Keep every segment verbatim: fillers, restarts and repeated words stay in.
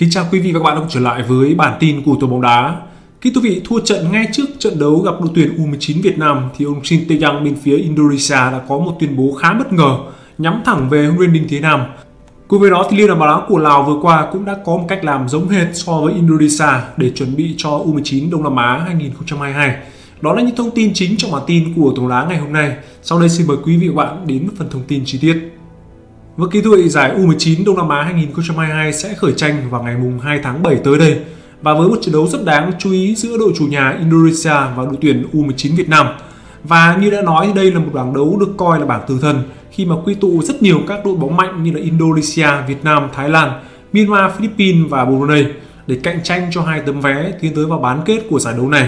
Kính chào quý vị và các bạn đã trở lại với bản tin của Tuổi bóng đá. Khi quý vị thua trận ngay trước trận đấu gặp đội tuyển U mười chín Việt Nam thì ông Shin Tae-yong bên phía Indonesia đã có một tuyên bố khá bất ngờ nhắm thẳng về huấn luyện viên Đinh Thế Nam. Cùng với đó thì Liên đoàn bóng đá của Lào vừa qua cũng đã có một cách làm giống hệt so với Indonesia để chuẩn bị cho U mười chín Đông Nam Á hai nghìn không trăm hai mươi hai. Đó là những thông tin chính trong bản tin của Tuổi bóng đá ngày hôm nay. Sau đây xin mời quý vị và bạn đến phần thông tin chi tiết. Và kỳ thưa giải U mười chín Đông Nam Á hai nghìn không trăm hai mươi hai sẽ khởi tranh vào ngày hai tháng bảy tới đây. Và với một trận đấu rất đáng chú ý giữa đội chủ nhà Indonesia và đội tuyển U mười chín Việt Nam. Và như đã nói, đây là một bảng đấu được coi là bảng tử thần khi mà quy tụ rất nhiều các đội bóng mạnh như là Indonesia, Việt Nam, Thái Lan, Myanmar, Philippines và Brunei để cạnh tranh cho hai tấm vé tiến tới vào bán kết của giải đấu này.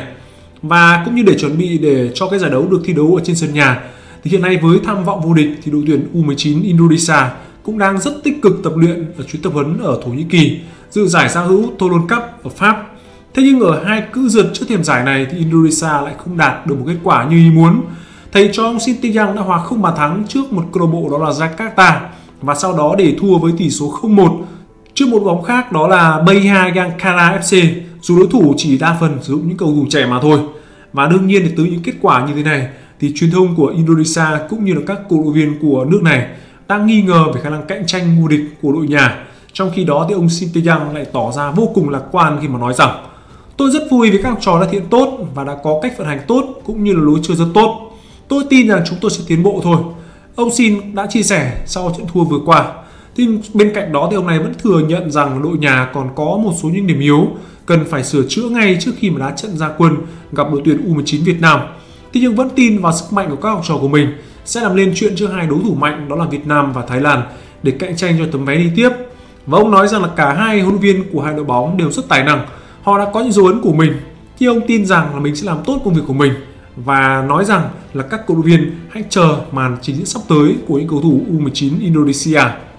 Và cũng như để chuẩn bị để cho cái giải đấu được thi đấu ở trên sân nhà thì hiện nay với tham vọng vô địch thì đội tuyển U mười chín Indonesia cũng đang rất tích cực tập luyện ở chuyến tập huấn ở Thổ Nhĩ Kỳ dự giải giao hữu Toulon Cup ở Pháp. Thế nhưng ở hai cự rượt trước thềm giải này thì Indonesia lại không đạt được một kết quả như ý muốn. Thầy trò ông Shin Tae-yong đã hòa không bàn thắng trước một câu lạc bộ đó là Jakarta và sau đó để thua với tỷ số không một trước một bóng khác đó là Bayangkara ép xê, dù đối thủ chỉ đa phần sử dụng những cầu thủ trẻ mà thôi. Và đương nhiên thì từ những kết quả như thế này thì truyền thông của Indonesia cũng như là các cổ động viên của nước này đang nghi ngờ về khả năng cạnh tranh vô địch của đội nhà. Trong khi đó thì ông Shin Tae-yong lại tỏ ra vô cùng lạc quan khi mà nói rằng: tôi rất vui vì các học trò đã thiện tốt và đã có cách vận hành tốt cũng như là lối chơi rất tốt. Tôi tin rằng chúng tôi sẽ tiến bộ thôi. Ông Shin đã chia sẻ sau trận thua vừa qua. Thì bên cạnh đó thì ông này vẫn thừa nhận rằng đội nhà còn có một số những điểm yếu cần phải sửa chữa ngay trước khi mà đá trận ra quân gặp đội tuyển U mười chín Việt Nam. Thế nhưng vẫn tin vào sức mạnh của các học trò của mình sẽ làm lên chuyện trước hai đối thủ mạnh đó là Việt Nam và Thái Lan để cạnh tranh cho tấm vé đi tiếp. Và ông nói rằng là cả hai huấn luyện viên của hai đội bóng đều rất tài năng. Họ đã có những dấu ấn của mình. Thì ông tin rằng là mình sẽ làm tốt công việc của mình và nói rằng là các cổ động viên hãy chờ màn trình diễn sắp tới của những cầu thủ U mười chín Indonesia.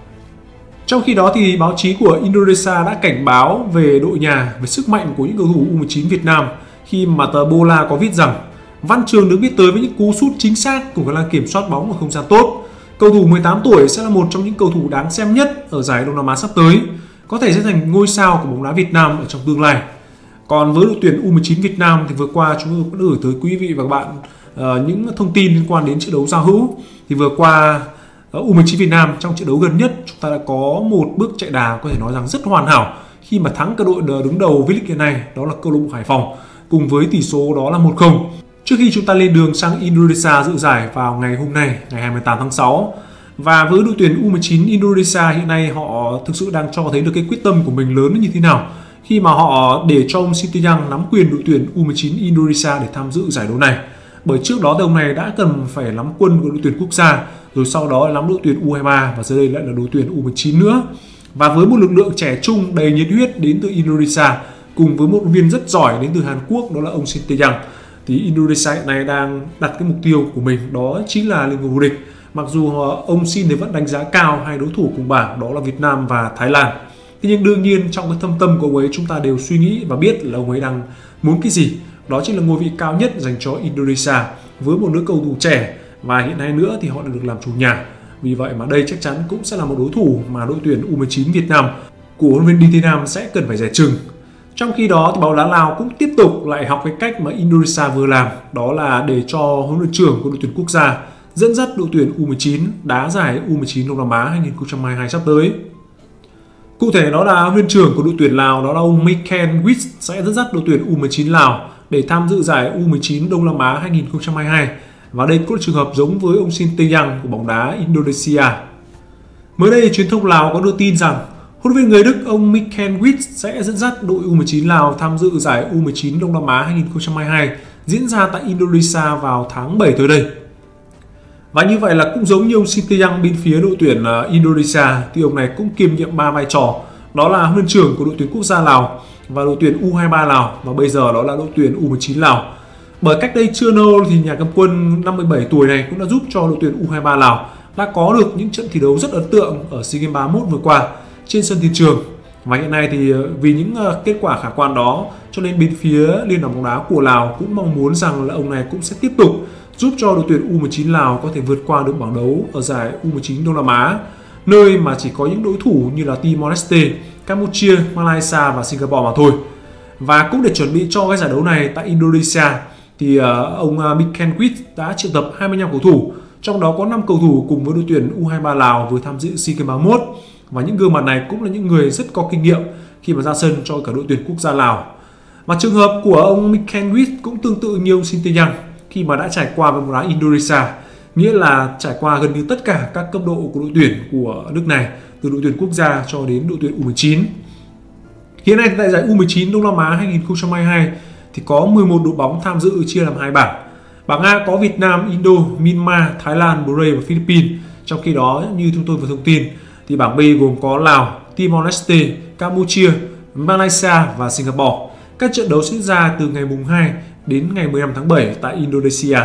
Trong khi đó thì báo chí của Indonesia đã cảnh báo về đội nhà, về sức mạnh của những cầu thủ U mười chín Việt Nam khi mà tờ Bola có viết rằng Văn Trường được biết tới với những cú sút chính xác cùng khả năng kiểm soát bóng ở không gian tốt. Cầu thủ mười tám tuổi sẽ là một trong những cầu thủ đáng xem nhất ở giải Đông Nam Á sắp tới, có thể sẽ thành ngôi sao của bóng đá Việt Nam ở trong tương lai. Còn với đội tuyển U mười chín Việt Nam thì vừa qua chúng tôi cũng gửi tới quý vị và các bạn uh, những thông tin liên quan đến trận đấu giao hữu. Thì vừa qua uh, U mười chín Việt Nam trong trận đấu gần nhất chúng ta đã có một bước chạy đà có thể nói rằng rất hoàn hảo khi mà thắng cả đội đứng đầu V-League hiện nay đó là câu lạc bộ Hải Phòng cùng với tỷ số đó là một không. Trước khi chúng ta lên đường sang Indonesia dự giải vào ngày hôm nay, ngày hai mươi tám tháng sáu. Và với đội tuyển U mười chín Indonesia hiện nay họ thực sự đang cho thấy được cái quyết tâm của mình lớn như thế nào khi mà họ để cho ông Shin Tae-yong nắm quyền đội tuyển U mười chín Indonesia để tham dự giải đấu này. Bởi trước đó thì ông này đã cần phải nắm quân của đội tuyển quốc gia, rồi sau đó nắm đội tuyển U hai mươi ba và giờ đây lại là đội tuyển U mười chín nữa. Và với một lực lượng trẻ trung đầy nhiệt huyết đến từ Indonesia cùng với một huấn luyện viên rất giỏi đến từ Hàn Quốc đó là ông Shin Tae-yong thì Indonesia hiện nay đang đặt cái mục tiêu của mình đó chính là lên ngôi vô địch. Mặc dù ông Shin thì vẫn đánh giá cao hai đối thủ cùng bảng đó là Việt Nam và Thái Lan. Thế nhưng đương nhiên trong cái thâm tâm của ông ấy chúng ta đều suy nghĩ và biết là ông ấy đang muốn cái gì. Đó chính là ngôi vị cao nhất dành cho Indonesia với một nữ cầu thủ trẻ và hiện nay nữa thì họ đã được làm chủ nhà. Vì vậy mà đây chắc chắn cũng sẽ là một đối thủ mà đội tuyển U mười chín Việt Nam của huấn luyện viên Đinh Thế Nam sẽ cần phải dè chừng. Trong khi đó thì bóng đá Lào cũng tiếp tục lại học cái cách mà Indonesia vừa làm, đó là để cho huấn luyện trưởng của đội tuyển quốc gia dẫn dắt đội tuyển U mười chín đá giải U mười chín Đông Nam Á hai nghìn không trăm hai mươi hai sắp tới. Cụ thể đó là huấn luyện trưởng của đội tuyển Lào đó là ông Michael Witz sẽ dẫn dắt đội tuyển U mười chín Lào để tham dự giải U mười chín Đông Nam Á hai nghìn không trăm hai mươi hai. Và đây cũng là trường hợp giống với ông Shin Tae-yong của bóng đá Indonesia. Mới đây truyền thông Lào có đưa tin rằng huấn luyện viên người Đức ông Michael Witz sẽ dẫn dắt đội U mười chín Lào tham dự giải U mười chín Đông Nam Á hai nghìn không trăm hai mươi hai diễn ra tại Indonesia vào tháng bảy tới đây. Và như vậy là cũng giống như ông Shin Tae-yong bên phía đội tuyển Indonesia thì ông này cũng kiêm nhiệm ba vai trò, đó là huấn luyện trưởng của đội tuyển quốc gia Lào và đội tuyển U hai mươi ba Lào và bây giờ đó là đội tuyển U mười chín Lào. Bởi cách đây chưa lâu thì nhà cầm quân năm mươi bảy tuổi này cũng đã giúp cho đội tuyển U hai mươi ba Lào đã có được những trận thi đấu rất ấn tượng ở SEA Games ba mươi mốt vừa qua trên sân Thiên Trường. Và hiện nay thì vì những kết quả khả quan đó cho nên bên phía Liên đoàn bóng đá của Lào cũng mong muốn rằng là ông này cũng sẽ tiếp tục giúp cho đội tuyển U mười chín Lào có thể vượt qua được bảng đấu ở giải U mười chín Đông Nam Á, nơi mà chỉ có những đối thủ như là Timor Leste Campuchia, Malaysia và Singapore mà thôi. Và cũng để chuẩn bị cho cái giải đấu này tại Indonesia thì uh, ông uh, Michael Quist đã triệu tập hai mươi lăm cầu thủ, trong đó có năm cầu thủ cùng với đội tuyển U hai mươi ba Lào vừa tham dự SEA Games ba mươi mốt. Và những gương mặt này cũng là những người rất có kinh nghiệm khi mà ra sân cho cả đội tuyển quốc gia Lào. Và trường hợp của ông Michael Quist cũng tương tự như ông Shin Tae-yong khi mà đã trải qua với bóng đá Indonesia, nghĩa là trải qua gần như tất cả các cấp độ của đội tuyển của nước này, từ đội tuyển quốc gia cho đến đội tuyển U mười chín. Hiện nay tại giải U mười chín Đông Nam Á hai nghìn không trăm hai mươi hai thì có mười một đội bóng tham dự chia làm hai bảng. Bảng A có Việt Nam, Indo, Myanmar, Thái Lan, Brunei và Philippines. Trong khi đó, như chúng tôi vừa thông tin, thì bảng B gồm có Lào, Timor-Leste, Campuchia, Malaysia và Singapore. Các trận đấu diễn ra từ ngày mùng hai đến ngày mười lăm tháng bảy tại Indonesia.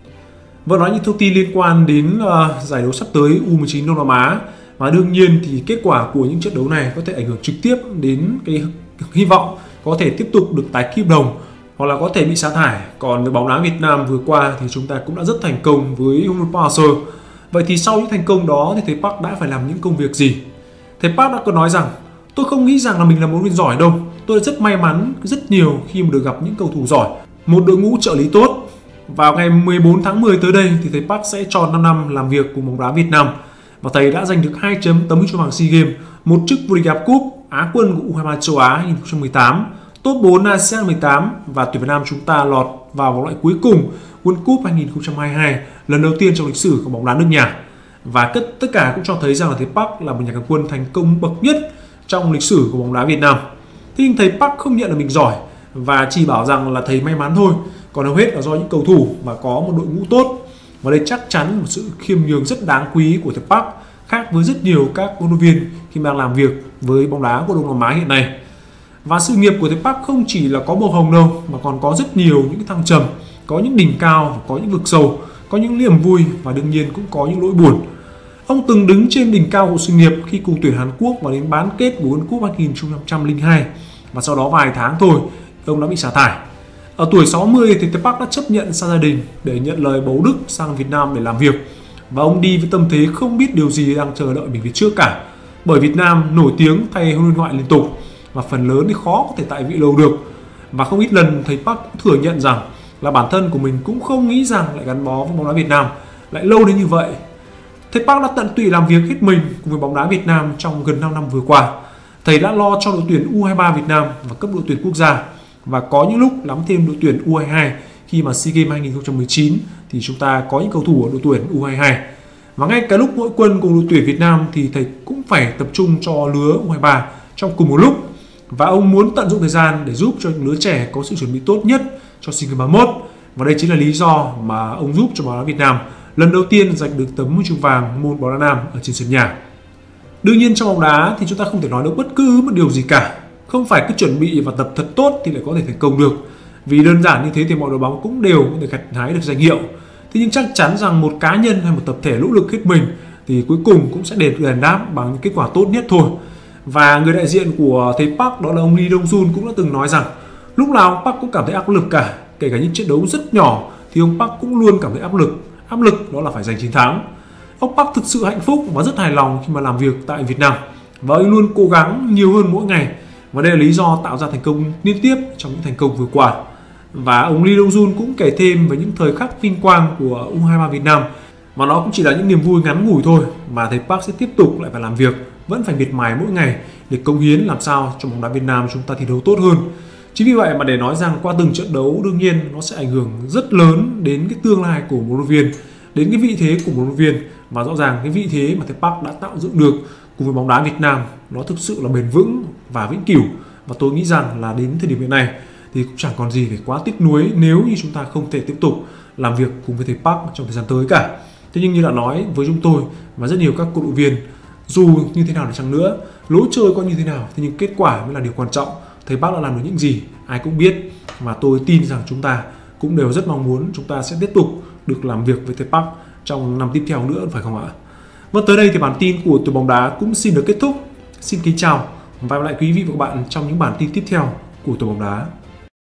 Và nói những thông tin liên quan đến uh, giải đấu sắp tới U mười chín Đông Nam Á. Và đương nhiên thì kết quả của những trận đấu này có thể ảnh hưởng trực tiếp đến cái hy vọng có thể tiếp tục được tái kim đồng hoặc là có thể bị sa thải. Còn với bóng đá Việt Nam vừa qua thì chúng ta cũng đã rất thành công với huấn luyện Park Hang-seo. Vậy thì sau những thành công đó thì thầy Park đã phải làm những công việc gì? Thầy Park đã có nói rằng: tôi không nghĩ rằng là mình là một huấn luyện viên giỏi đâu. Tôi rất may mắn rất nhiều khi mà được gặp những cầu thủ giỏi, một đội ngũ trợ lý tốt. Vào ngày mười bốn tháng mười tới đây thì thầy Park sẽ tròn năm năm làm việc cùng bóng đá Việt Nam. Và thầy đã giành được hai chấm tấm huy chương vàng SEA Games, một chức vô địch A-Cup, Á quân của U hai mươi ba châu Á hai nghìn không trăm mười tám, top bốn a sê an mười tám và tuyển Việt Nam chúng ta lọt vào vòng loại cuối cùng World Cup hai nghìn không trăm hai mươi hai, lần đầu tiên trong lịch sử của bóng đá nước nhà. Và tất cả cũng cho thấy rằng là thầy Park là một nhà cầm quân thành công bậc nhất trong lịch sử của bóng đá Việt Nam. Thế nhưng thầy Park không nhận là mình giỏi và chỉ bảo rằng là thầy may mắn thôi, còn hầu hết là do những cầu thủ mà có một đội ngũ tốt. Và đây chắc chắn một sự khiêm nhường rất đáng quý của thầy Park, khác với rất nhiều các huấn luyện viên khi đang làm việc với bóng đá của Đông Nam Á hiện nay. Và sự nghiệp của thầy Park không chỉ là có màu hồng đâu, mà còn có rất nhiều những thăng trầm, có những đỉnh cao, có những vực sâu, có những niềm vui và đương nhiên cũng có những nỗi buồn. Ông từng đứng trên đỉnh cao của sự nghiệp khi cùng tuyển Hàn Quốc vào đến bán kết của World Cup hai nghìn không trăm lẻ hai, và sau đó vài tháng thôi ông đã bị sa thải. Ở tuổi sáu mươi thì thầy Park đã chấp nhận xa gia đình để nhận lời bầu Đức sang Việt Nam để làm việc, và ông đi với tâm thế không biết điều gì đang chờ đợi mình phía trước cả, bởi Việt Nam nổi tiếng thay huấn luyện ngoại liên tục và phần lớn thì khó có thể tại vị lâu được. Và không ít lần thầy Park cũng thừa nhận rằng là bản thân của mình cũng không nghĩ rằng lại gắn bó với bóng đá Việt Nam lại lâu đến như vậy. Thầy Park đã tận tụy làm việc hết mình cùng với bóng đá Việt Nam trong gần năm năm vừa qua. Thầy đã lo cho đội tuyển U hai mươi ba Việt Nam và cấp đội tuyển quốc gia, và có những lúc nắm thêm đội tuyển U hai mươi hai khi mà SEA Games hai nghìn không trăm mười chín thì chúng ta có những cầu thủ ở đội tuyển U hai mươi hai. Và ngay cả lúc mỗi quân cùng đội tuyển Việt Nam thì thầy cũng phải tập trung cho lứa U hai mươi ba trong cùng một lúc. Và ông muốn tận dụng thời gian để giúp cho những lứa trẻ có sự chuẩn bị tốt nhất cho SEA Games ba mươi mốt. Và đây chính là lý do mà ông giúp cho bóng đá Việt Nam lần đầu tiên giành được tấm huy chương vàng môn bóng đá nam ở trên sân nhà. Đương nhiên trong bóng đá thì chúng ta không thể nói được bất cứ một điều gì cả. Không phải cứ chuẩn bị và tập thật tốt thì lại có thể thành công được. Vì đơn giản như thế thì mọi đội bóng cũng đều có thể gặt hái được danh hiệu. Thế nhưng chắc chắn rằng một cá nhân hay một tập thể nỗ lực hết mình thì cuối cùng cũng sẽ đền đền đáp bằng những kết quả tốt nhất thôi. Và người đại diện của thầy Park đó là ông Lee Dong Jun cũng đã từng nói rằng lúc nào Park cũng cảm thấy áp lực cả, kể cả những trận đấu rất nhỏ thì ông Park cũng luôn cảm thấy áp lực. Áp lực đó là phải giành chiến thắng. Ông Park thực sự hạnh phúc và rất hài lòng khi mà làm việc tại Việt Nam, và ông luôn cố gắng nhiều hơn mỗi ngày. Và đây là lý do tạo ra thành công liên tiếp trong những thành công vừa qua. Và ông Lee Dong Jun cũng kể thêm về những thời khắc vinh quang của U hai mươi ba Việt Nam, và nó cũng chỉ là những niềm vui ngắn ngủi thôi, mà thầy Park sẽ tiếp tục lại phải làm việc, vẫn phải miệt mài mỗi ngày để cống hiến làm sao cho bóng đá Việt Nam chúng ta thi đấu tốt hơn. Chính vì vậy mà để nói rằng qua từng trận đấu đương nhiên nó sẽ ảnh hưởng rất lớn đến cái tương lai của một huấn luyện viên, đến cái vị thế của một huấn luyện viên, và rõ ràng cái vị thế mà thầy Park đã tạo dựng được cùng với bóng đá Việt Nam nó thực sự là bền vững và vĩnh cửu. Và tôi nghĩ rằng là đến thời điểm hiện nay thì cũng chẳng còn gì phải quá tiếc nuối nếu như chúng ta không thể tiếp tục làm việc cùng với thầy Park trong thời gian tới cả. Thế nhưng như đã nói với chúng tôi và rất nhiều các cổ động viên, dù như thế nào đi chăng nữa, lối chơi có như thế nào, thế nhưng kết quả mới là điều quan trọng. Thầy Park đã làm được những gì ai cũng biết, và tôi tin rằng chúng ta cũng đều rất mong muốn chúng ta sẽ tiếp tục được làm việc với thầy Park trong năm tiếp theo nữa, phải không ạ? Vâng, tới đây thì bản tin của Tuổi Bóng Đá cũng xin được kết thúc. Xin kính chào và hẹn gặp lại quý vị và các bạn trong những bản tin tiếp theo của Tuổi Bóng Đá.